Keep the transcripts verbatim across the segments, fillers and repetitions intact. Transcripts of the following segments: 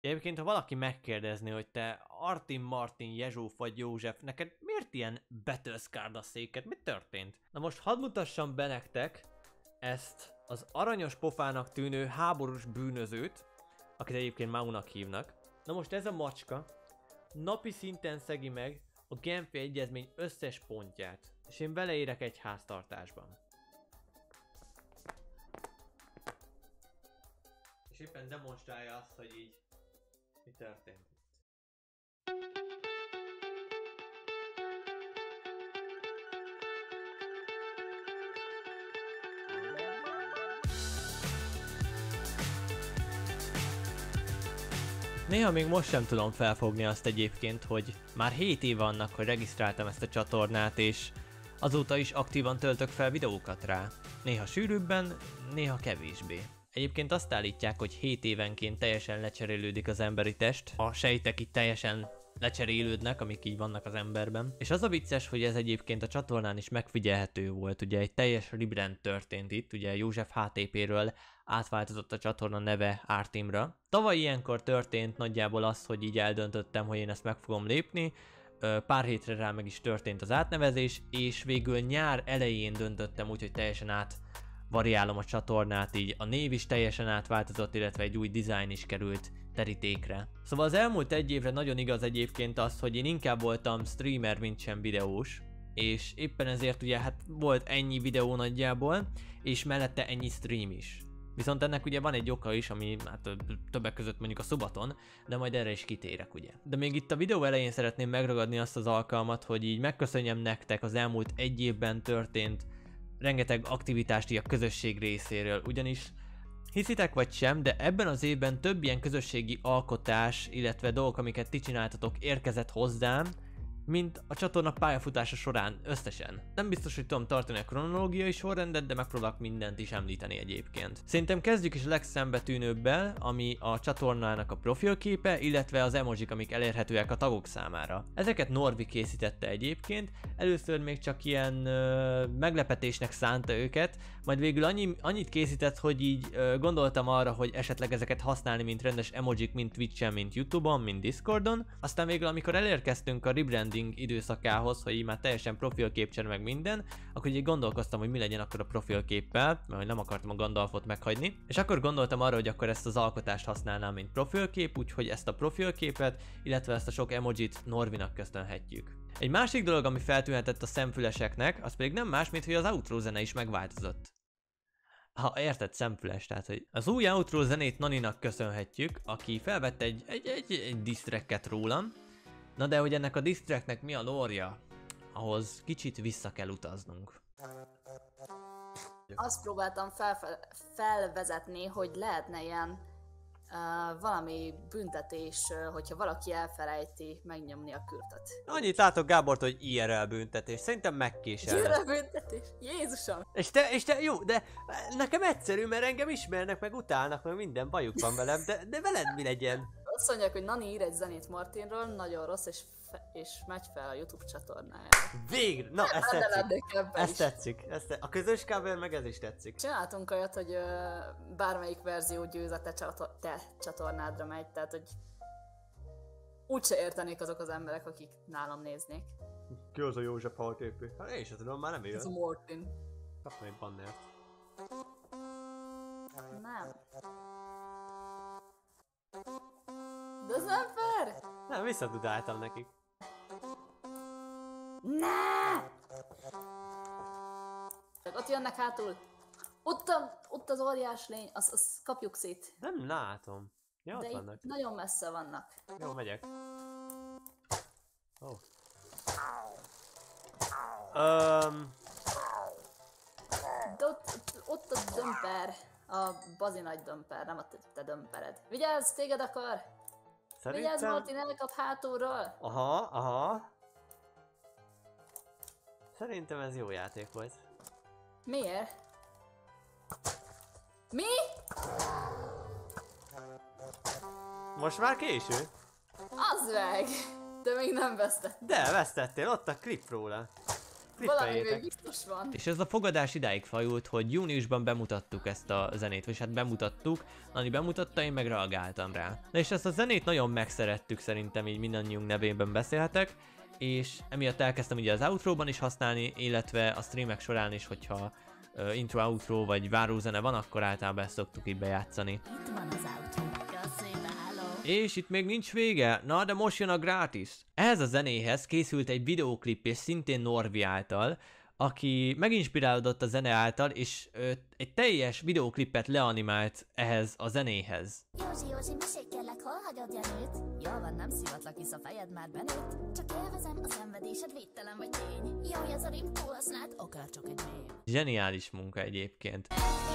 Egyébként, ha valaki megkérdezné, hogy te Artin Martin Jezsóf vagy József, neked miért ilyen betölszkárd a széket? Mi történt? Na most hadd mutassam be nektek ezt az aranyos pofának tűnő háborús bűnözőt, akit egyébként Maunak hívnak. Na most ez a macska napi szinten szegi meg a Genfi Egyezmény összes pontját, és én vele érek egy háztartásban. És éppen demonstrálja azt, hogy így mi történt. Néha még most sem tudom felfogni azt egyébként, hogy már hét év annak, hogy regisztráltam ezt a csatornát, és azóta is aktívan töltök fel videókat rá. Néha sűrűbben, néha kevésbé. Egyébként azt állítják, hogy hét évenként teljesen lecserélődik az emberi test, a sejtek itt teljesen lecserélődnek, amik így vannak az emberben. És az a vicces, hogy ez egyébként a csatornán is megfigyelhető volt, ugye egy teljes rebrand történt itt, ugye József há té pé-ről átváltozott a csatorna neve Artimra. Tavaly ilyenkor történt nagyjából az, hogy így eldöntöttem, hogy én ezt meg fogom lépni, pár hétre rá meg is történt az átnevezés, és végül nyár elején döntöttem úgy, hogy teljesen át variálom a csatornát, így a név is teljesen átváltozott, illetve egy új dizájn is került terítékre. Szóval az elmúlt egy évre nagyon igaz egyébként az, hogy én inkább voltam streamer, mint sem videós, és éppen ezért ugye hát volt ennyi videó nagyjából, és mellette ennyi stream is. Viszont ennek ugye van egy oka is, ami hát többek között mondjuk a szobaton, de majd erre is kitérek ugye. De még itt a videó elején szeretném megragadni azt az alkalmat, hogy így megköszönjem nektek az elmúlt egy évben történt rengeteg aktivitást így a közösség részéről, ugyanis hiszitek vagy sem, de ebben az évben több ilyen közösségi alkotás, illetve dolgok, amiket ti csináltatok, érkezett hozzám, mint a csatorna pályafutása során összesen. Nem biztos, hogy tudom tartani a kronológiai sorrendet, de megpróbálok mindent is említeni egyébként. Szerintem kezdjük is a legszembetűnőbbel, ami a csatornának a profilképe, illetve az emojik, amik elérhetőek a tagok számára. Ezeket Norvi készítette egyébként, először még csak ilyen ö, meglepetésnek szánta őket, majd végül annyi, annyit készített, hogy így ö, gondoltam arra, hogy esetleg ezeket használni, mint rendes emojik, mint Twitch-en, mint YouTube-on, mint Discordon. Aztán végül, amikor elérkeztünk a rebranding időszakához, hogy így már teljesen profilképcsere meg minden, akkor így gondolkoztam, hogy mi legyen akkor a profilképpel, mert nem akartam a Gandalfot meghagyni, és akkor gondoltam arra, hogy akkor ezt az alkotást használnám, mint profilkép, úgyhogy ezt a profilképet, illetve ezt a sok emojit Norvinak köszönhetjük. Egy másik dolog, ami feltűnhetett a szemfüleseknek, az pedig nem más, mint hogy az outro zene is megváltozott. Ha érted, szemfüles, tehát hogy az új outro zenét Naninak köszönhetjük, aki felvette egy, egy, egy, egy diss tracket rólam. Na de hogy ennek a diss tracknek mi a lore-ja, ahhoz kicsit vissza kell utaznunk. Azt próbáltam fel, felvezetni, hogy lehetne ilyen uh, valami büntetés, uh, hogyha valaki elfelejti megnyomni a kürtöt. Annyit látok Gábort, hogy i er el büntetés, szerintem megkéselne. i er el büntetés? Jézusom! És te, és te, jó, de nekem egyszerű, mert engem ismernek, meg utálnak, meg minden bajuk van velem, de, de veled mi legyen? Azt mondják, hogy Nani ír egy zenét Martinról, nagyon rossz, és, fe, és megy fel a YouTube csatornájára. Végre! Na, ezt tetszik. Ezt tetszik. Ezt te... A közös cover meg ez is tetszik. Csináltunk olyat, hogy uh, bármelyik verzió győz a te, csator te csatornádra megy, tehát hogy úgyse értenék azok az emberek, akik nálam néznék. Ki az a József há té pé? Hát én sem tudom, már nem él. Ez a Martin. Kaptam egy bannert. Nem. De ez nem fair! Nem, visszadudáltam nekik. Ne! Ott jönnek hátul. Ott, a, ott az óriás lény, azt, azt kapjuk szét. Nem látom. Ja, de ott vannak. Nagyon messze vannak. Jó, megyek. Oh. Um. De ott, ott a dömper. A bazi nagy dömper, nem a te, te dömpered. Vigyázz, téged akar! Szerintem... Vigyázz, Martin, elkap hátulról! Aha, aha. Szerintem ez jó játék volt. Miért? Mi? Most már késő? Az meg! De még nem vesztett. De, vesztettél, ott a klip róla. Valami még biztos van. És ez a fogadás idáig fajult, hogy júniusban bemutattuk ezt a zenét, vagy hát bemutattuk, Nani bemutatta, én meg reagáltam rá. Na és ezt a zenét nagyon megszerettük, szerintem így mindannyiunk nevében beszélhetek, és emiatt elkezdtem ugye az outróban is használni, illetve a streamek során is, hogyha uh, intro, outro vagy várózene van, akkor általában ezt szoktuk így bejátszani. Itt van az autó. És itt még nincs vége, na de most jön a gratis. Ehhez a zenéhez készült egy videóklip és szintén Norvi által, aki meginspirálódott a zene által, és ö, egy teljes videóklipet leanimált ehhez a zenéhez. Józsi, Józsi, mesék kérlek, hol hagyod Jenőt? Jól van, nem szivatlak, hisz a fejed már benőtt. Csak élvezem a szenvedésed, védtelen vagy tény. Jó, ez a rim túl használt, akár csak egy mém. Zseniális munka egyébként.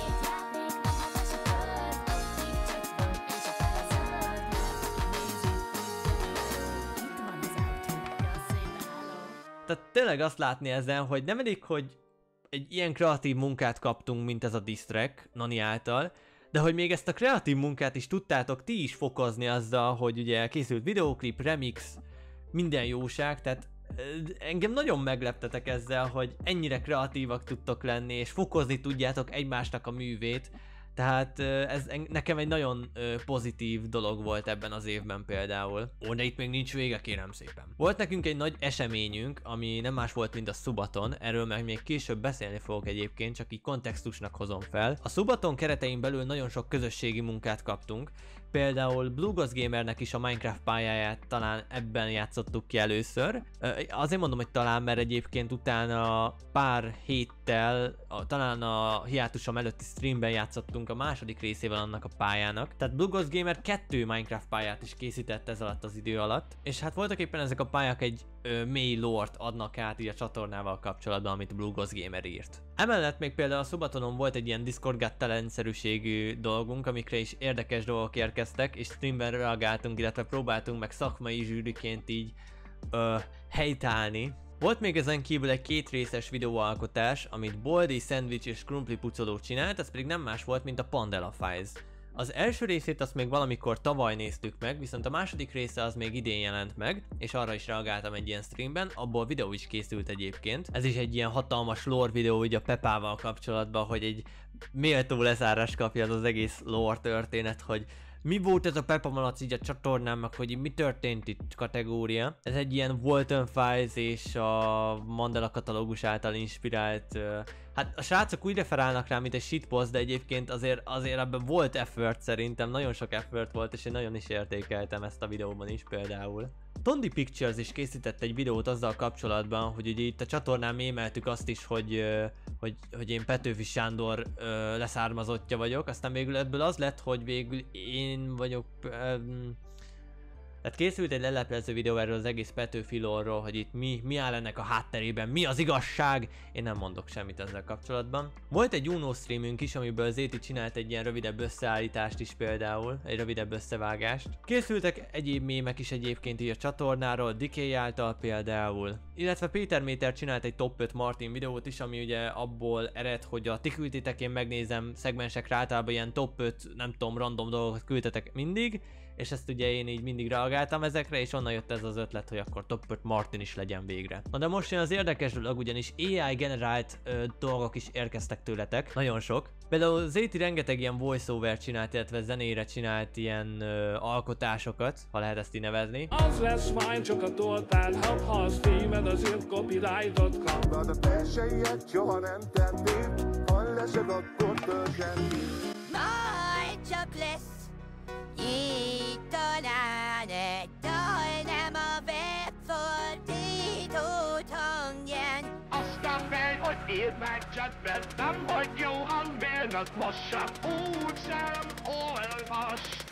Tehát tényleg azt látni ezen, hogy nem elég, hogy egy ilyen kreatív munkát kaptunk, mint ez a diss track Nani által, de hogy még ezt a kreatív munkát is tudtátok ti is fokozni azzal, hogy ugye készült videóklip, remix, minden jóság, tehát engem nagyon megleptetek ezzel, hogy ennyire kreatívak tudtok lenni, és fokozni tudjátok egymásnak a művét. Tehát ez nekem egy nagyon pozitív dolog volt ebben az évben például. Ó, de itt még nincs vége, kérem szépen. Volt nekünk egy nagy eseményünk, ami nem más volt, mint a Subaton, erről meg még később beszélni fogok egyébként, csak így kontextusnak hozom fel. A Subaton keretein belül nagyon sok közösségi munkát kaptunk, például Blue Ghost Gamernek is a Minecraft pályáját talán ebben játszottuk ki először. Azért mondom, hogy talán, mert egyébként utána pár héttel, a, talán a hiátusom előtti streamben játszottunk a második részével annak a pályának. Tehát Blue Ghost Gamer kettő Minecraft pályát is készített ez alatt az idő alatt. És hát voltak éppen ezek a pályák egy ö, mély lore-t adnak át így a csatornával kapcsolatban, amit Blue Ghost Gamer írt. Emellett még például a Subatonon volt egy ilyen Discord Got Talent-szerűségű dolgunk, amikre is érdekes dolgok érkeztek, és streamben reagáltunk, illetve próbáltunk meg szakmai zsűriként így ö, helytállni. Volt még ezen kívül egy két részes videóalkotás, amit Boldi, Sandwich és Crumpli pucoló csinált, ez pedig nem más volt, mint a Pandela Files. Az első részét azt még valamikor tavaly néztük meg, viszont a második része az még idén jelent meg, és arra is reagáltam egy ilyen streamben, abból videó is készült egyébként. Ez is egy ilyen hatalmas lore videó így a Pepával kapcsolatban, hogy egy méltó lezárás kapja az, az egész lore történet, hogy mi volt ez a Peppa Malac így a csatornán, meg hogy mi történt itt kategória. Ez egy ilyen Walton Files és a Mandela katalógus által inspirált. Uh, hát a srácok úgy referálnak rá, mint egy shitpost, de egyébként azért, azért ebben volt effort szerintem, nagyon sok effort volt, és én nagyon is értékeltem ezt a videóban is például. Tondi Pictures is készített egy videót azzal kapcsolatban, hogy ugye itt a csatornán mémeltük azt is, hogy, hogy, hogy én Petőfi Sándor leszármazottja vagyok, aztán végül ebből az lett, hogy végül én vagyok... Tehát készült egy leleplező videó erről az egész Petőfi lore-ról, hogy itt mi, mi áll ennek a hátterében, mi az igazság, én nem mondok semmit ezzel kapcsolatban. Volt egy Uno streamünk is, amiből Zéti csinált egy ilyen rövidebb összeállítást is például, egy rövidebb összevágást. Készültek egyéb mémek is egyébként így a csatornáról, Decay által például. Illetve Péter Méter csinált egy top öt Martin videót is, ami ugye abból ered, hogy a ti küldtétek, én megnézem szegmensekre általában ilyen top öt, nem tudom, random dolgokat küldtetek mindig, és ezt ugye én így mindig reagáltam ezekre, és onnan jött ez az ötlet, hogy akkor top öt Martin is legyen végre. Na de most jön az érdekes dolog, ugyanis á i generált ö, dolgok is érkeztek tőletek, nagyon sok. Például Zéti rengeteg ilyen voiceover csinált, illetve zenére csinált ilyen ö, alkotásokat, ha lehet ezt így nevezni. Az lesz fájn, csak a toltál, ha a streamed azért copyrightot kap. De a terseiet soha nem tették, ha lesed akkor törzsenti. Majd csak lesz így talán egy dal, nem a webfordítót hangján. Azt a fej, hogy írd meg chatben, nem hogy jó hangmérnök, most sem úgy sem olvasnak.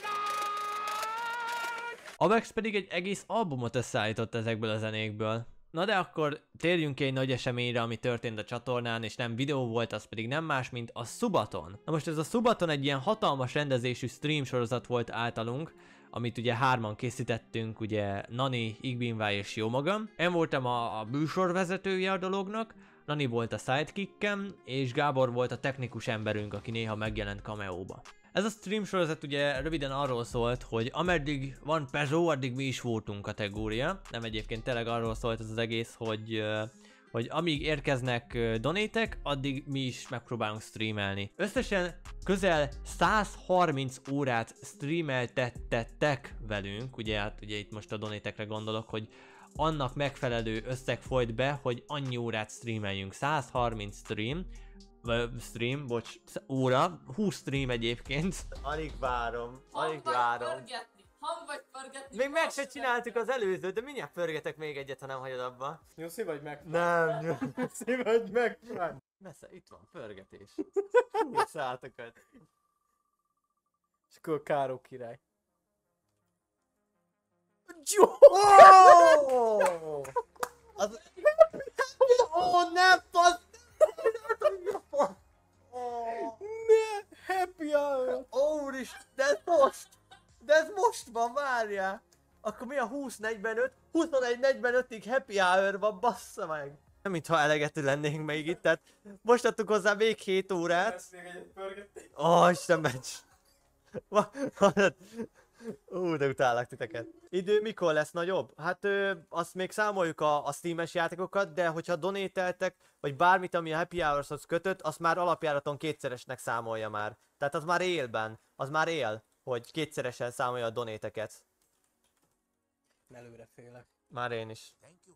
Avex pedig egy egész albumot összeállított ezekből a zenékből. Na de akkor térjünk ki egy nagy eseményre, ami történt a csatornán, és nem videó volt, az pedig nem más, mint a Subaton. Na most ez a Subaton egy ilyen hatalmas rendezésű stream sorozat volt általunk, amit ugye hárman készítettünk, ugye Nani, Igbinvá és jó magam. Én voltam a, a műsorvezetője a dolognak, Nani volt a sidekickem, és Gábor volt a technikus emberünk, aki néha megjelent cameóba. Ez a stream sorozat ugye röviden arról szólt, hogy ameddig van Pezsó, addig mi is voltunk kategória. Nem, egyébként tényleg arról szólt ez az egész, hogy, hogy amíg érkeznek uh, donétek, addig mi is megpróbálunk streamelni. Összesen közel száz harminc órát streameltettek velünk, ugye hát ugye itt most a donétekre gondolok, hogy annak megfelelő összeg folyt be, hogy annyi órát streameljünk. száz harminc stream, vagy stream, bocs, óra, húsz stream egyébként. Alig várom, alig várom. Hang vagy pörgetni. Még meg se csináltuk az előzőt, de mindjárt pörgetek még egyet, ha nem hagyod abba. Jó, szívadj meg! Nem, jó. Szívadj meg! Messze, itt van, pörgetés. Húsz átokat. És akkor Káró király. Jó! Oh! Az... Oh, nem, fasz! Ne! Happy hour! Úristen, de ez most! De ez most van, várjál! Akkor mi a húsz negyvenöt? huszonegy negyvenötig happy hour van, bassza meg! Nem mintha elegető lennénk még itt, tehát most adtuk hozzá még hét órát. Lesz még egyet pörgetni. Ó, oh, Isten meccs! Ú, de utállak titeket. Idő mikor lesz nagyobb? Hát ö, azt még számoljuk a, a Steam-es játékokat, de hogyha donételtek, vagy bármit, ami a Happy Hours-hoz kötött, azt már alapjáraton kétszeresnek számolja már. Tehát az már élben, az már él, hogy kétszeresen számolja a donéteket. Előre félek. Már én is.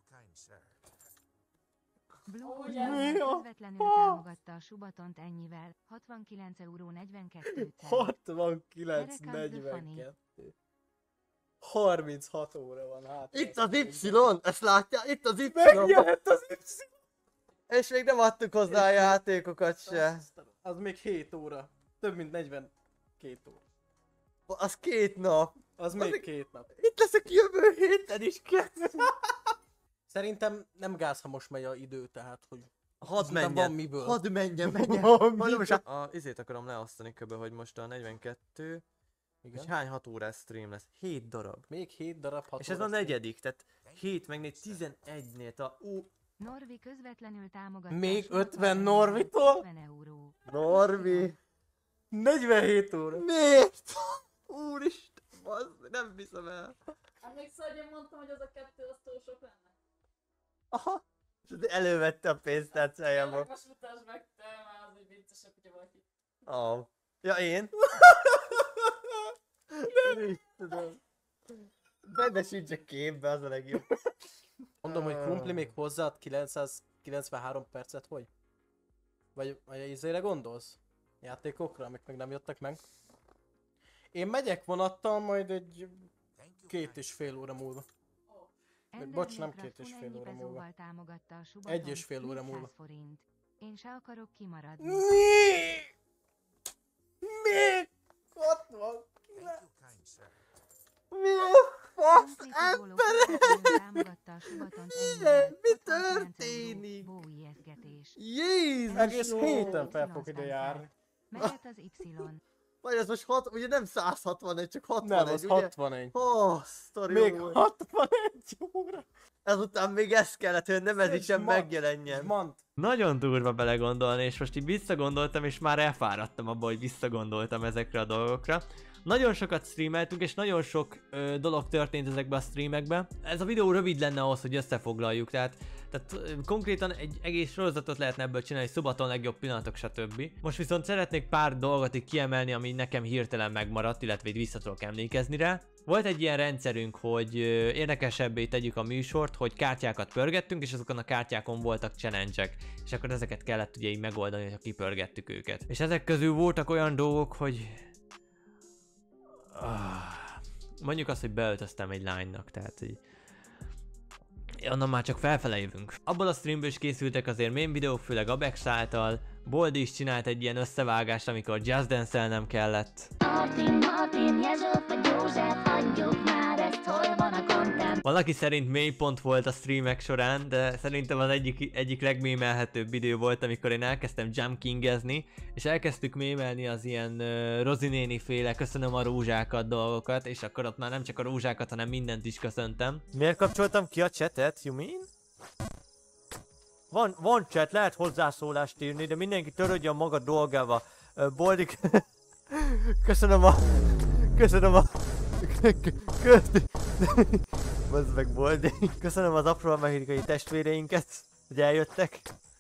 Blue közvetlenül támogatta a Subatont ennyivel, hatvankilenc euró negyvenkettő cent. hatvankilenc negyvenkettő. harminchat óra van hát. Itt az Y, ezt látják? Itt az Y. Megjelent az Y! És még nem adtuk hozzá a játékokat se. Az még hét óra. Több mint negyvenkét óra. Az két nap. Az még két nap. Itt leszek jövő héten is kezd. Szerintem nem gáz, ha most megy a idő, tehát hogy... Hadd Szerintem menjen, van miből. hadd menjen, menjen. Van Majd most miből. a, a izét akarom leosztani kb, hogy most a negyvenkettő, Igen. és hány hat órás stream lesz? hét darab. Még hét darab, hat És ez a óra. negyedik, tehát hét meg négy, tizenegynél a... Ú, Norvi közvetlenül támogatta Még a Subaton ötven ennyivel, Norvitól? ötven euró. Norvi. negyvenhét óra. Miért? Úristen, bazd, nem hiszem el. Emlékszel, hogy én mondtam, hogy az a kettő az túl sok lenne? Aha. És elővette a pénzt, tehát Tényleg most mutasd meg, te már az, hogy viccesebb, hogyha valaki. Ó. Oh. Ja, én? Nem tudom. Benne sincs a képbe, az a legjobb. Mondom, hogy Krumpli még hozzáad kilencszázkilencvenhárom percet, hogy? Vagy, vagy izére gondolsz? Játékokra, amik még nem jöttek meg? Én megyek vonattal majd egy két és fél óra múlva. Ender Bocs, nem Mikrofon két és fél ennyi óra múlva. pezóval támogatta a Subatont, Egy és fél óra múlva. négyszáz forint. Én se akarok kimaradni. Mi? Mi? hatvankilenc. Mi a fasz, ember? Támogatta a Subatont ennyivel, Mi hatvankilenc euró, történik? bóijeszgetés. Jézus! Egész jó. héten fel fog ide járni. Mehet az Y. Vagy ez most hat, ugye nem száz hatvanegy, csak hatvanegy, Nem, az ugye? hatvanegy. Ó, oh, sztori Még jó. hatvanegy óra. Ezután még ez kellett, hogy nem ez is sem Mond, megjelenjen. Mond. Nagyon durva belegondolni, és most így visszagondoltam, és már elfáradtam abba, hogy visszagondoltam ezekre a dolgokra. Nagyon sokat streameltünk, és nagyon sok ö, dolog történt ezekben a streamekben. Ez a videó rövid lenne ahhoz, hogy összefoglaljuk, tehát, tehát ö, konkrétan egy egész sorozatot lehetne ebből csinálni, Subaton legjobb pillanatok, stb. Most viszont szeretnék pár dolgot így kiemelni, ami nekem hirtelen megmaradt, illetve így vissza tudok emlékezni rá. Volt egy ilyen rendszerünk, hogy ö, érdekesebbé tegyük a műsort, hogy kártyákat pörgettünk, és azokon a kártyákon voltak challenge-ek, és akkor ezeket kellett ugye így megoldani, hogyha kipörgettük őket. És ezek közül voltak olyan dolgok, hogy... Mondjuk azt, hogy beöltöztem egy lánynak, tehát hogy... Onnan már csak felfele jövünk. Abból a streamből is készültek azért mém videók, főleg Abex által. Boldi is csinált egy ilyen összevágást, amikor Just Dance-elnem kellett. Martin, Martin, Jezsóf vagy József, hagyjuk már ezt, hol van a content. Valaki szerint mélypont volt a streamek során, de szerintem az egyik, egyik legmémelhetőbb idő volt, amikor én elkezdtem Jump Kingezni, és elkezdtük mémelni az ilyen uh, Rozinéni féle köszönöm a rózsákat dolgokat, és akkor ott már nem csak a rózsákat, hanem mindent is köszöntem. Miért kapcsoltam ki a chatet, you mean? Van, van chat, lehet hozzászólást írni, de mindenki törődje a maga dolgával. Uh, Boldik... Köszönöm a... Köszönöm a... Köszönöm... Bazd meg, Boldi. Köszönöm az afroamerikai testvéreinket. hogy eljöttek.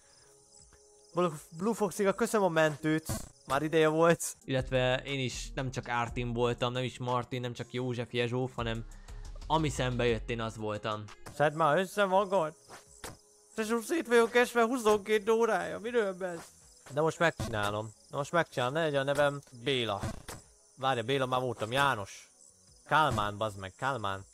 Blue Foxiga köszönöm a mentőt, már ideje volt. Illetve én is nem csak Ártin voltam, nem is Martin, nem csak József Jezsóf, hanem ami szembe jött, én az voltam. Szedd már össze magad! Tesó, szét vagyok esve huszonkét órája, miről beszélsz? De most megcsinálom. De most megcsinálom, ne legyen a nevem Béla. Várja, Béla, már voltam, János. Kálmán, bazd meg, Kálmán.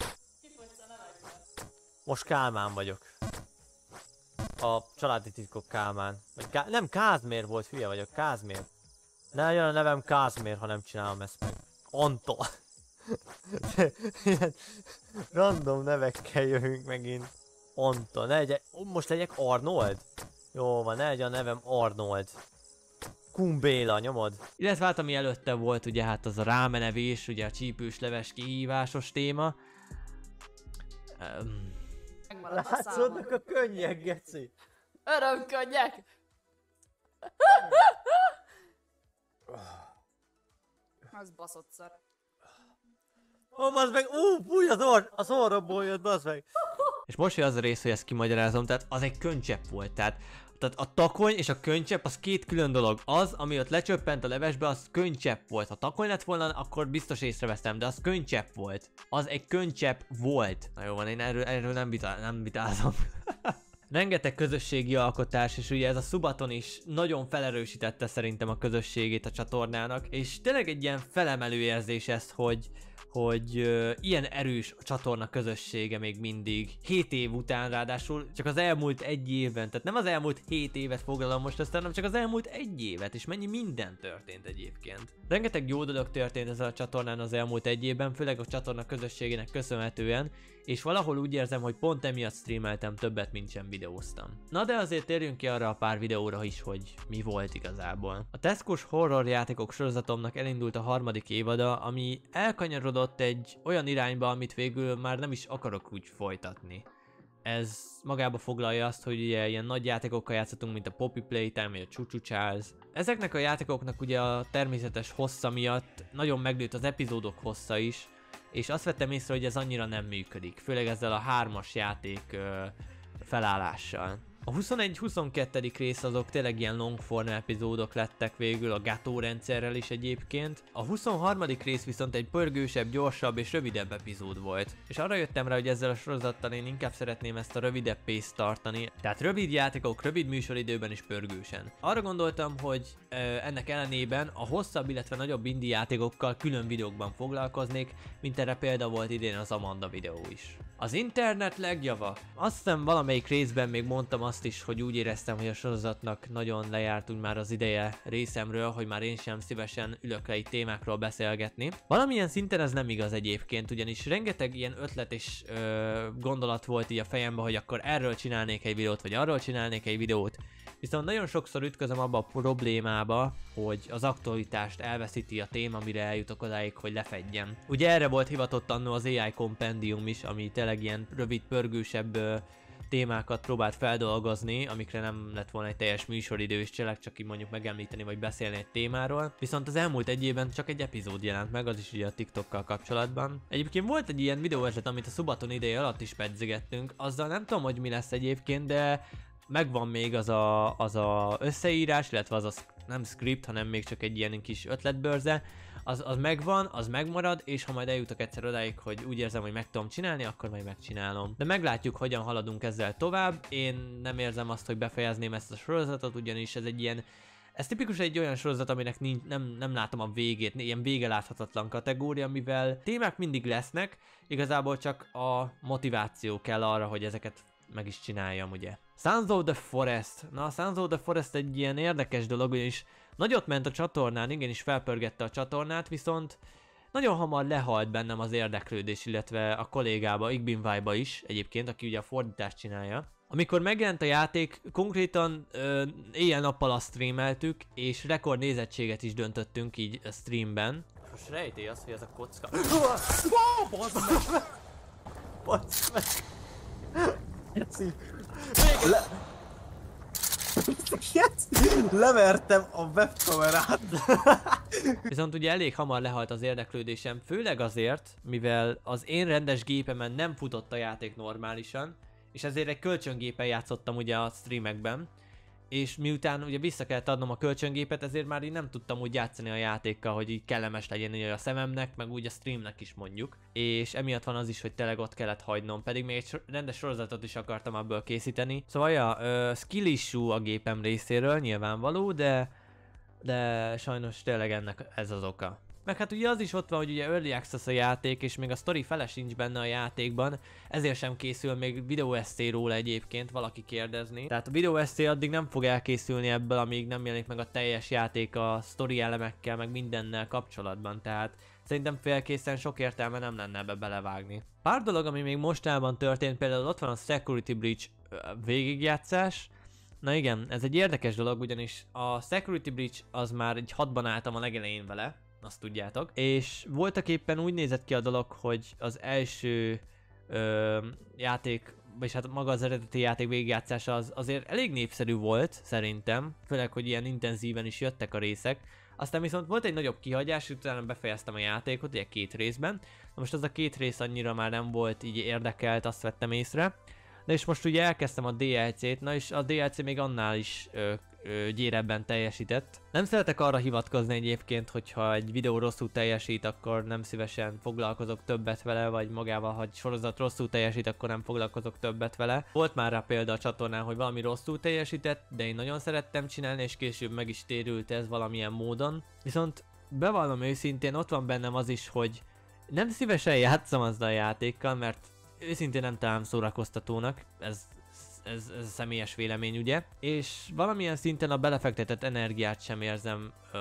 Most Kálmán vagyok. A családi titkok Kálmán. Vagy Ká nem, Kázmér volt, hülye vagyok, Kázmér. Ne legyen a nevem Kázmér, ha nem csinálom ezt meg. Antal. Ilyen random nevekkel jövünk megint. Antal, ne legyen, most legyek Arnold? Jó van, ne legyen a nevem Arnold. Kun Béla, nyomod? Illetve hát ami előtte volt, ugye hát az a rámenevés, ugye a csípős leves kihívásos téma. Um, Látszódnak a könnyek, geci. Örömkönnyek! Az baszott szar. Ó, bazd meg, ú, fúj, az orr, az orromból jött, bazd meg. És most jön az a rész, hogy ezt kimagyarázom, tehát az egy könycsepp volt, tehát, tehát a takony és a könycsepp az két külön dolog. Az, ami ott lecsöppent a levesbe, az könycsepp volt. Ha takony lett volna, akkor biztos észrevesztem, de az könycsepp volt. Az egy könycsepp volt. Na jó van, én erről, erről nem, vitá nem vitázom. Rengeteg közösségi alkotás, és ugye ez a Subaton is nagyon felerősítette szerintem a közösségét a csatornának, és tényleg egy ilyen felemelő érzés ez, hogy hogy uh, ilyen erős a csatorna közössége még mindig, hét év után ráadásul, csak az elmúlt egy évben, tehát nem az elmúlt hét évet foglalom most aztán, hanem csak az elmúlt egy évet, és mennyi minden történt egyébként. Rengeteg jó dolog történt ezzel a csatornán az elmúlt egy évben, főleg a csatorna közösségének köszönhetően, és valahol úgy érzem, hogy pont emiatt streameltem többet, mint sem videóztam. Na de azért térjünk ki arra a pár videóra is, hogy mi volt igazából. A Tesco-s horror játékok sorozatomnak elindult a harmadik évada, ami elkanyarodott egy olyan irányba, amit végül már nem is akarok úgy folytatni. Ez magába foglalja azt, hogy ugye ilyen nagy játékokkal játszhatunk, mint a Poppy Playtime vagy a Chuchu Charles. Ezeknek a játékoknak ugye a természetes hossza miatt nagyon megnőtt az epizódok hossza is, és azt vettem észre, hogy ez annyira nem működik, főleg ezzel a hármas játék ö, felállással. A huszonegy-huszonkettő rész azok tényleg ilyen longform epizódok lettek végül, a Gato rendszerrel is egyébként. A huszonharmadik rész viszont egy pörgősebb, gyorsabb és rövidebb epizód volt. És arra jöttem rá, hogy ezzel a sorozattal én inkább szeretném ezt a rövidebb pace tartani. Tehát rövid játékok, rövid műsoridőben is pörgősen. Arra gondoltam, hogy ö, ennek ellenében a hosszabb, illetve nagyobb indie játékokkal külön videókban foglalkoznék, mint erre példa volt idén az Amanda videó is. Az internet legjava. Azt hiszem valamelyik részben még mondtam azt is, hogy úgy éreztem, hogy a sorozatnak nagyon lejárt úgy már az ideje részemről, hogy már én sem szívesen ülök le itt témákról beszélgetni. Valamilyen szinten ez nem igaz egyébként, ugyanis rengeteg ilyen ötlet és ö, gondolat volt így a fejemben, hogy akkor erről csinálnék egy videót, vagy arról csinálnék egy videót. Viszont nagyon sokszor ütközöm abba a problémába, hogy az aktualitást elveszíti a téma, mire eljutok odáig, hogy lefedjem. Ugye erre volt hivatott annó az á i Compendium is, ami tényleg ilyen rövid, pörgősebb ö, témákat próbált feldolgozni, amikre nem lett volna egy teljes műsoridő, és tényleg csak így mondjuk megemlíteni vagy beszélni egy témáról. Viszont az elmúlt egy évben csak egy epizód jelent meg, az is ugye a TikTokkal kapcsolatban. Egyébként volt egy ilyen videóötlet, amit a Subaton ideje alatt is pedzegettünk, azzal nem tudom, hogy mi lesz egyébként, de megvan még az a, az a összeírás, illetve az a nem script, hanem még csak egy ilyen kis ötletbörze. Az, az megvan, az megmarad, és ha majd eljutok egyszer odáig, hogy úgy érzem, hogy meg tudom csinálni, akkor majd megcsinálom. De meglátjuk, hogyan haladunk ezzel tovább. Én nem érzem azt, hogy befejezném ezt a sorozatot, ugyanis ez egy ilyen... Ez tipikus egy olyan sorozat, aminek nincs, nem, nem látom a végét, ilyen vége láthatatlan kategória, mivel témák mindig lesznek, igazából csak a motiváció kell arra, hogy ezeket meg is csináljam, ugye. Sons of the Forest. Na, a Sons of the Forest egy ilyen érdekes dolog, ugyanis nagyot ment a csatornán, igenis felpörgette a csatornát, viszont nagyon hamar lehalt bennem az érdeklődés, illetve a kollégába, Igbinvájba is egyébként, aki ugye a fordítást csinálja. Amikor megjelent a játék, konkrétan ö, éjjel-nappal azt streameltük, és rekord nézettséget is döntöttünk így a streamben. Most rejtély az, hogy ez a kocka... Bocsz meg! Le... Levertem a webkamerát. Viszont ugye elég hamar lehalt az érdeklődésem, főleg azért, mivel az én rendes gépemen nem futott a játék normálisan, és ezért egy kölcsöngépen játszottam ugye a streamekben, és miután ugye vissza kellett adnom a kölcsöngépet, ezért már így nem tudtam úgy játszani a játékkal, hogy így kellemes legyen ugye a szememnek, meg úgy a streamnek is mondjuk. És emiatt van az is, hogy tényleg ott kellett hagynom, pedig még egy sor- rendes sorozatot is akartam ebből készíteni. Szóval ja, uh, skill issue a gépem részéről, nyilvánvaló, de, de sajnos tényleg ennek ez az oka. Meg hát ugye az is ott van, hogy ugye Early Access a játék, és még a story fele sincs benne a játékban, ezért sem készül még videó eszé róla egyébként, valaki kérdezni. Tehát a videó eszé addig nem fog elkészülni ebből, amíg nem jelenik meg a teljes játék a story elemekkel, meg mindennel kapcsolatban, tehát szerintem félkészen sok értelme nem lenne ebbe belevágni. Pár dolog, ami még mostában történt, például ott van a Security Breach végigjátszás. Na igen, ez egy érdekes dolog, ugyanis a Security Breach az már egy hatban álltam a legelején vele, azt tudjátok. És voltak éppen úgy nézett ki a dolog, hogy az első ö, játék, vagyis hát maga az eredeti játék végigjátszása az azért elég népszerű volt, szerintem. Főleg, hogy ilyen intenzíven is jöttek a részek. Aztán viszont volt egy nagyobb kihagyás, és utána befejeztem a játékot, ugye két részben. Na most az a két rész annyira már nem volt így érdekelt, azt vettem észre. De és most ugye elkezdtem a dé el cét, na és a dé el cé még annál is ö, ö, gyérebben teljesített. Nem szeretek arra hivatkozni egyébként, hogyha egy videó rosszul teljesít, akkor nem szívesen foglalkozok többet vele, vagy magával, ha egy sorozat rosszul teljesít, akkor nem foglalkozok többet vele. Volt már rá példa a csatornán, hogy valami rosszul teljesített, de én nagyon szerettem csinálni, és később meg is térült ez valamilyen módon. Viszont bevallom őszintén, ott van bennem az is, hogy nem szívesen játszom azzal a játékkal, mert őszintén nem találom szórakoztatónak, ez, ez, ez a személyes vélemény ugye, és valamilyen szinten a belefektetett energiát sem érzem, ö,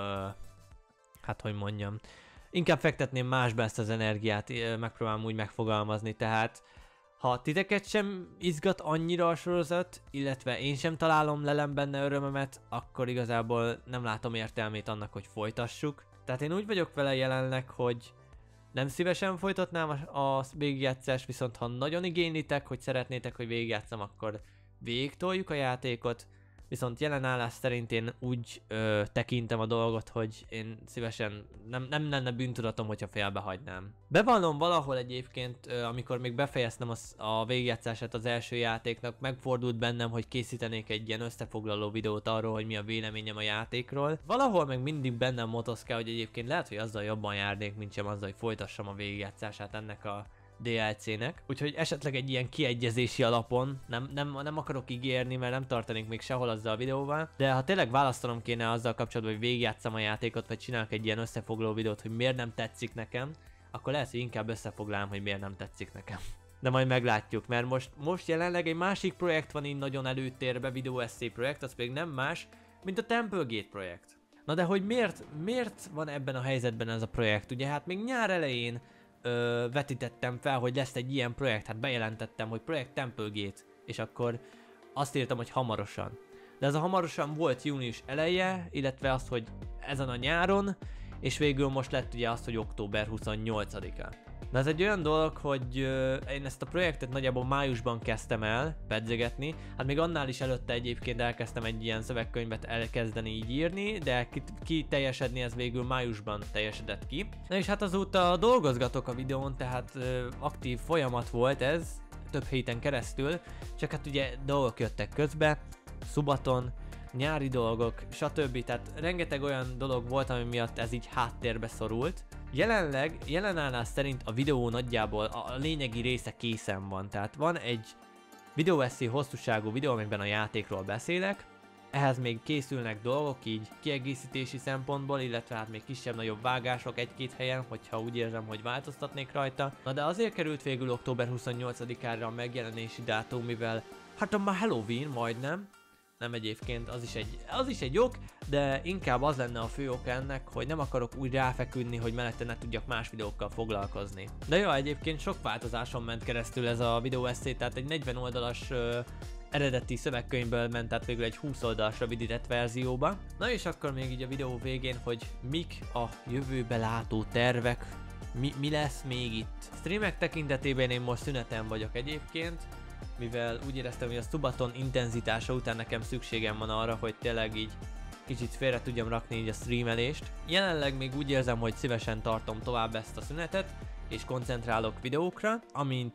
hát hogy mondjam, inkább fektetném másba ezt az energiát, megpróbálom úgy megfogalmazni, tehát ha titeket sem izgat annyira a sorozat, illetve én sem találom lelem benne örömömet, akkor igazából nem látom értelmét annak, hogy folytassuk. Tehát én úgy vagyok vele jelenleg, hogy nem szívesen folytatnám a, a végigjátszást, viszont ha nagyon igénylitek, hogy szeretnétek, hogy végigjátszam, akkor végigtoljuk a játékot. Viszont jelen állás szerint én úgy ö, tekintem a dolgot, hogy én szívesen nem, nem lenne bűntudatom, hogyha félbehagynám. Bevallom valahol egyébként, ö, amikor még befejeztem az, a végigjátszását az első játéknak, megfordult bennem, hogy készítenék egy ilyen összefoglaló videót arról, hogy mi a véleményem a játékról. Valahol meg mindig bennem motoszkál, hogy egyébként lehet, hogy azzal jobban járnék, mint sem azzal, hogy folytassam a végigjátszását ennek a dé el cének. Úgyhogy esetleg egy ilyen kiegyezési alapon, nem, nem, nem akarok ígérni, mert nem tartanék még sehol azzal a videóval, de ha tényleg választanom kéne azzal kapcsolatban, hogy végigjátszam a játékot, vagy csinálok egy ilyen összefoglaló videót, hogy miért nem tetszik nekem, akkor lehet, hogy inkább összefoglalom, hogy miért nem tetszik nekem. De majd meglátjuk, mert most, most jelenleg egy másik projekt van így nagyon előtérbe, videó eszé projekt, az pedig nem más, mint a Templegate projekt. Na de hogy miért, miért van ebben a helyzetben ez a projekt? Ugye hát még nyár elején Ö, vetítettem fel, hogy lesz egy ilyen projekt, hát bejelentettem, hogy projekt Templegate, és akkor azt írtam, hogy hamarosan. De ez a hamarosan volt június eleje, illetve az, hogy ezen a nyáron, és végül most lett ugye az, hogy október huszonnyolcadika. Na ez egy olyan dolog, hogy ö, én ezt a projektet nagyjából májusban kezdtem el pedzegetni, hát még annál is előtte egyébként elkezdtem egy ilyen szövegkönyvet elkezdeni így írni, de ki, ki teljesedni ez végül májusban teljesedett ki. Na és hát azóta dolgozgatok a videón, tehát ö, aktív folyamat volt ez, több héten keresztül, csak hát ugye dolgok jöttek közbe, Szubaton, nyári dolgok, stb. Tehát rengeteg olyan dolog volt, ami miatt ez így háttérbe szorult. Jelenleg, jelenállás szerint a videó nagyjából a lényegi része készen van, tehát van egy videóeszé hosszúságú videó, amiben a játékról beszélek, ehhez még készülnek dolgok így kiegészítési szempontból, illetve hát még kisebb-nagyobb vágások egy-két helyen, hogyha úgy érzem, hogy változtatnék rajta. Na de azért került végül október huszonnyolcadikára a megjelenési dátum, mivel hát a már Halloween majdnem, nem egyébként, az is, egy, az is egy ok, de inkább az lenne a fő ok ennek, hogy nem akarok úgy ráfeküdni, hogy mellette ne tudjak más videókkal foglalkozni. De jó, egyébként sok változáson ment keresztül ez a videó eszé, tehát egy negyven oldalas ö, eredeti szövegkönyvből ment át végül egy húsz oldalas rövidített verzióba. Na és akkor még így a videó végén, hogy mik a jövőbe látó tervek, mi, mi lesz még itt. Streamek tekintetében én most szüneten vagyok egyébként, mivel úgy éreztem, hogy a Szubaton intenzitása után nekem szükségem van arra, hogy tényleg így kicsit félre tudjam rakni így a streamelést. Jelenleg még úgy érzem, hogy szívesen tartom tovább ezt a szünetet, és koncentrálok videókra, amint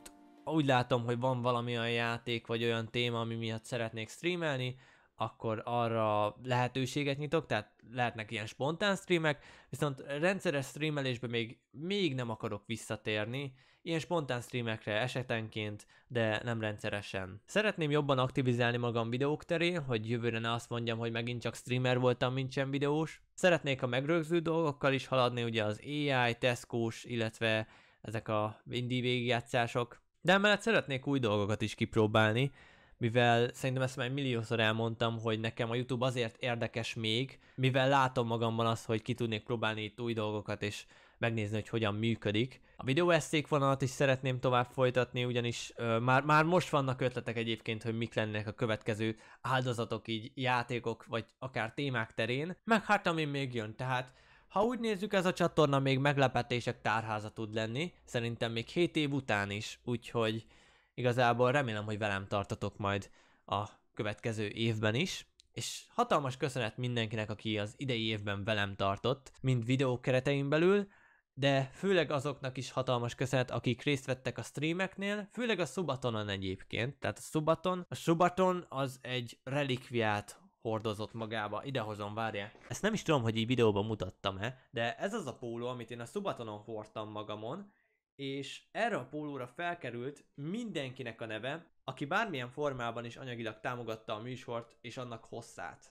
úgy látom, hogy van valami olyan játék, vagy olyan téma, ami miatt szeretnék streamelni, akkor arra lehetőséget nyitok, tehát lehetnek ilyen spontán streamek, viszont rendszeres streamelésbe még, még nem akarok visszatérni, ilyen spontán streamekre esetenként, de nem rendszeresen. Szeretném jobban aktivizálni magam videók terén, hogy jövőre ne azt mondjam, hogy megint csak streamer voltam, mint sem videós. Szeretnék a megrögzült dolgokkal is haladni, ugye az á i, Tesco-s, illetve ezek a indie végigjátszások, de emellett szeretnék új dolgokat is kipróbálni, mivel szerintem ezt már milliószor elmondtam, hogy nekem a YouTube azért érdekes még, mivel látom magamban azt, hogy ki tudnék próbálni itt új dolgokat, és megnézni, hogy hogyan működik. A videóesszék vonalat is szeretném tovább folytatni, ugyanis ö, már, már most vannak ötletek egyébként, hogy mik lennének a következő áldozatok így játékok, vagy akár témák terén, meg hát ami még jön, tehát ha úgy nézzük, ez a csatorna még meglepetések tárháza tud lenni, szerintem még hét év után is, úgyhogy igazából remélem, hogy velem tartatok majd a következő évben is, és hatalmas köszönet mindenkinek, aki az idei évben velem tartott, mind videók keretein belül, de főleg azoknak is hatalmas köszönet, akik részt vettek a streameknél, főleg a Subatonon egyébként, tehát a Subaton, a Subaton az egy relikviát hordozott magába, idehozom, várjál. Ezt nem is tudom, hogy így videóban mutattam-e, de ez az a póló, amit én a Subatonon hordtam magamon, és erre a pólóra felkerült mindenkinek a neve, aki bármilyen formában is anyagilag támogatta a műsort és annak hosszát.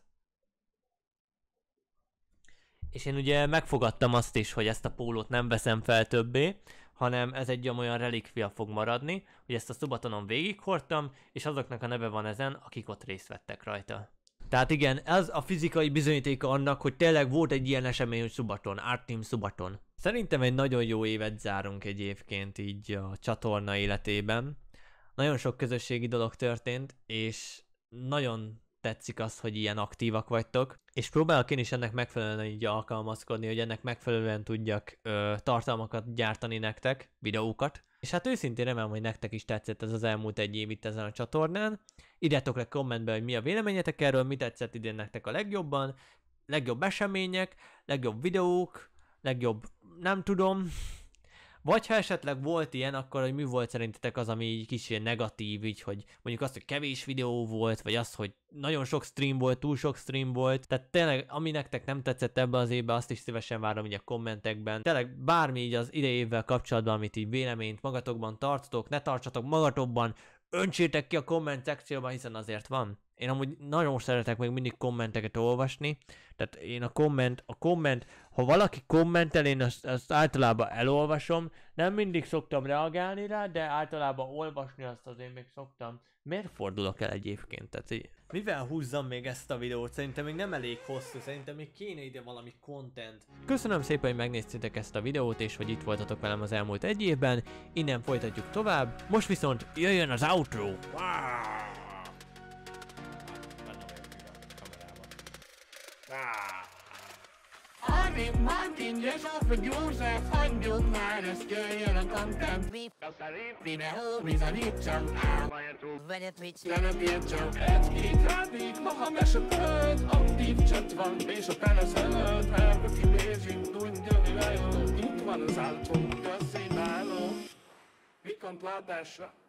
És én ugye megfogadtam azt is, hogy ezt a pólót nem veszem fel többé, hanem ez egy olyan relikvia fog maradni, hogy ezt a Subatonon végighordtam, és azoknak a neve van ezen, akik ott részt vettek rajta. Tehát igen, ez a fizikai bizonyítéka annak, hogy tényleg volt egy ilyen esemény, hogy Subaton, Art Team Subaton. Szerintem egy nagyon jó évet zárunk egyébként így a csatorna életében. Nagyon sok közösségi dolog történt, és nagyon tetszik az, hogy ilyen aktívak vagytok, és próbálok én is ennek megfelelően így alkalmazkodni, hogy ennek megfelelően tudjak ö, tartalmakat gyártani nektek, videókat. És hát őszintén remélem, hogy nektek is tetszett ez az elmúlt egy év itt ezen a csatornán. Írjátok le kommentbe, hogy mi a véleményetek erről, mi tetszett idén nektek a legjobban, legjobb események, legjobb videók, legjobb, nem tudom. Vagy ha esetleg volt ilyen, akkor hogy mi volt szerintetek az, ami így kicsit negatív, így, hogy mondjuk azt, hogy kevés videó volt, vagy az, hogy nagyon sok stream volt, túl sok stream volt. Tehát tényleg, ami nektek nem tetszett ebbe az évben, azt is szívesen várom így a kommentekben. Tényleg bármi így az idei évvel kapcsolatban, amit így véleményt magatokban tartotok, ne tartsatok magatokban, öntsétek ki a komment szekcióban, hiszen azért van. Én amúgy nagyon szeretek még mindig kommenteket olvasni, tehát én a komment, a komment, ha valaki kommentel, én azt, azt általában elolvasom, nem mindig szoktam reagálni rá, de általában olvasni azt azért még szoktam. Miért fordulok el egyébként? Tehát így, mivel húzzam még ezt a videót? Szerintem még nem elég hosszú, szerintem még kéne ide valami content. Köszönöm szépen, hogy megnéztétek ezt a videót, és hogy itt voltatok velem az elmúlt egy évben. Innen folytatjuk tovább. Most viszont jöjjön az outro! Arvin, Martin, Jesús, József, hagyjuk már, ezt jöjjön a content. Videó, bizonyítsam, nem írtsam. Egy-két rádik, maha mesepölt, aktív chat van, és a penes előtt. Elböki mézsink, tudja, mi lejön, itt van az áltom, de színáló. Viszontlátásra.